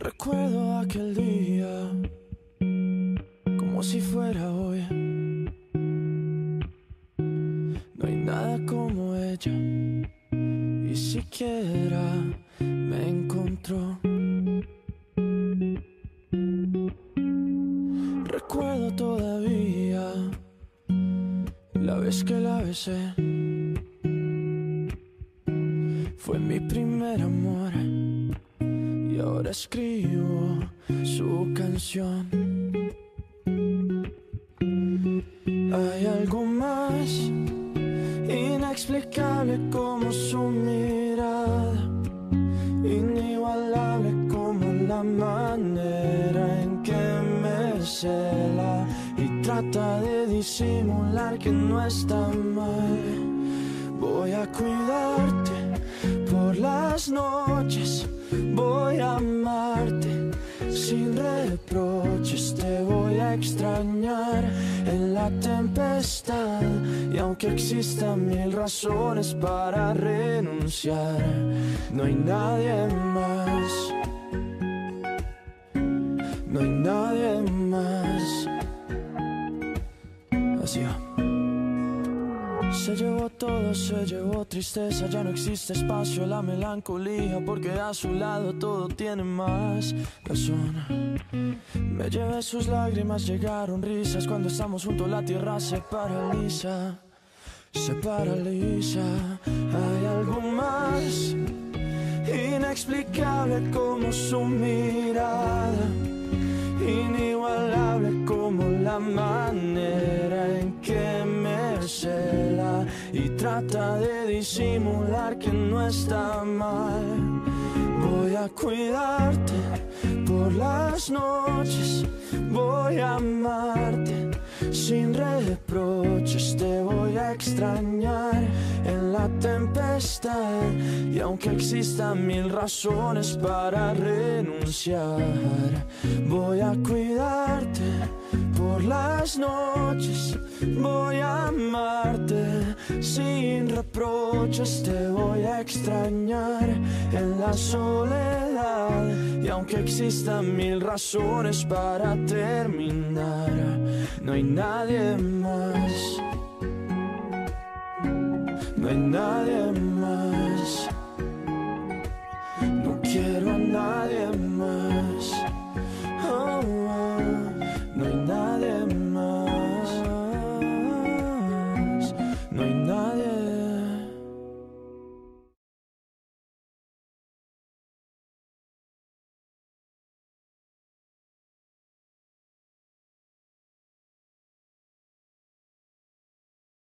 Recuerdo aquel día como si fuera hoy. No hay nada como ella, y siquiera me encontró. Recuerdo todavía la vez que la besé. Fue mi primer amor y ahora escribo su canción. Hay algo más inexplicable como su mirada, inigualable como la manera en que me cela y trata de disimular que no está mal. Voy a cuidarte por las noches, voy a amarte sin reproches, te voy a extrañar en la tempestad. Y aunque existan mil razones para renunciar, no hay nadie más, no hay nadie más. Así va. Se llevó todo, se llevó tristeza, ya no existe espacio, la melancolía, porque a su lado todo tiene más razón. Me llevé sus lágrimas, llegaron risas, cuando estamos juntos la tierra se paraliza, se paraliza. Hay algo más inexplicable como su mirada, inigualable como la manera en que me cela y trata de disimular que no está mal. Voy a cuidarte por las noches, voy a amarte sin reproches, te voy a extrañar en la tempestad. Y aunque existan mil razones para renunciar, voy a cuidarte por las noches, voy a amarte sin reproches, te voy a extrañar en la soledad. Y aunque existan mil razones para terminar, no hay nadie más, no hay nadie más.